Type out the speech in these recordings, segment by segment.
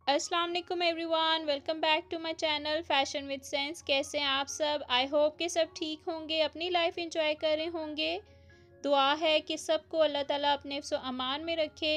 अस्सलाम वालेकुम everyone, welcome back to my channel fashion with sense. कैसे हैं आप सब? आई होप कि सब ठीक होंगे, अपनी लाइफ एंजॉय कर रहे होंगे। दुआ है कि सबको अल्लाह ताला अपने हिफ्ज़ व अमान में रखे।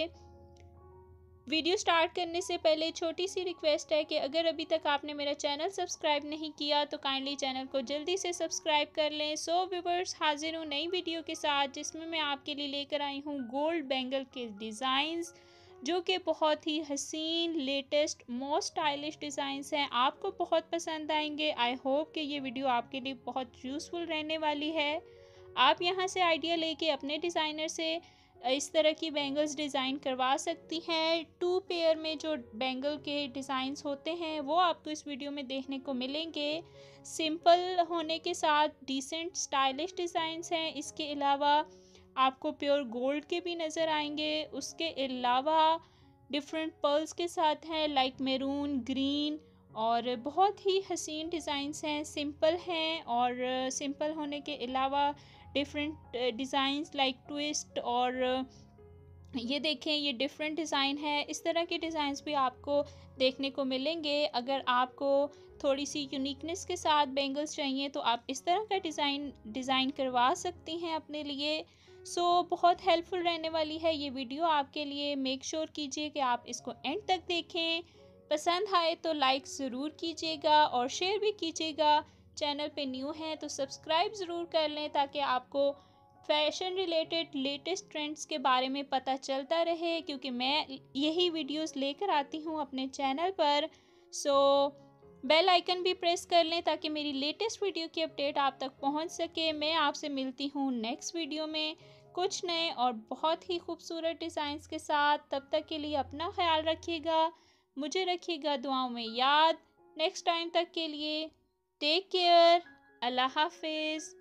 वीडियो स्टार्ट करने से पहले छोटी सी रिक्वेस्ट है कि अगर अभी तक आपने मेरा चैनल सब्सक्राइब नहीं किया तो काइंडली चैनल को जल्दी से सब्सक्राइब कर लें। सो व्यूअर्स, हाजिर हूँ नई वीडियो के साथ, जिसमें मैं आपके लिए लेकर आई हूँ गोल्ड बैंगल के डिज़ाइंस, जो कि बहुत ही हसीन, लेटेस्ट, मोस्ट स्टाइलिश डिज़ाइंस हैं। आपको बहुत पसंद आएंगे। आई होप कि ये वीडियो आपके लिए बहुत यूज़फुल रहने वाली है। आप यहाँ से आइडिया लेके अपने डिज़ाइनर से इस तरह की बैंगल्स डिज़ाइन करवा सकती हैं। 2 पेयर में जो बैंगल के डिज़ाइंस होते हैं वो आपको इस वीडियो में देखने को मिलेंगे। सिंपल होने के साथ डिसेंट स्टाइलिश डिज़ाइंस हैं। इसके अलावा आपको प्योर गोल्ड के भी नज़र आएंगे। उसके अलावा डिफरेंट पर्ल्स के साथ हैं, लाइक मैरून, ग्रीन, और बहुत ही हसीन डिज़ाइंस हैं। सिंपल हैं और सिंपल होने के अलावा डिफरेंट डिज़ाइंस लाइक ट्विस्ट, और ये देखें, ये डिफरेंट डिज़ाइन है। इस तरह के डिज़ाइंस भी आपको देखने को मिलेंगे। अगर आपको थोड़ी सी यूनिकनेस के साथ बैंगल्स चाहिए तो आप इस तरह का डिज़ाइन करवा सकती हैं अपने लिए। बहुत हेल्पफुल रहने वाली है ये वीडियो आपके लिए। मेक श्योर कीजिए कि आप इसको एंड तक देखें। पसंद आए तो लाइक ज़रूर कीजिएगा और शेयर भी कीजिएगा। चैनल पे न्यू हैं तो सब्सक्राइब ज़रूर कर लें, ताकि आपको फैशन रिलेटेड लेटेस्ट ट्रेंड्स के बारे में पता चलता रहे, क्योंकि मैं यही वीडियोस लेकर आती हूँ अपने चैनल पर। सो बेल आइकन भी प्रेस कर लें ताकि मेरी लेटेस्ट वीडियो की अपडेट आप तक पहुँच सके। मैं आपसे मिलती हूँ नेक्स्ट वीडियो में कुछ नए और बहुत ही खूबसूरत डिज़ाइंस के साथ। तब तक के लिए अपना ख्याल रखिएगा, मुझे रखिएगा दुआओं में याद। नेक्स्ट टाइम तक के लिए टेक केयर, अल्लाह हाफिज़।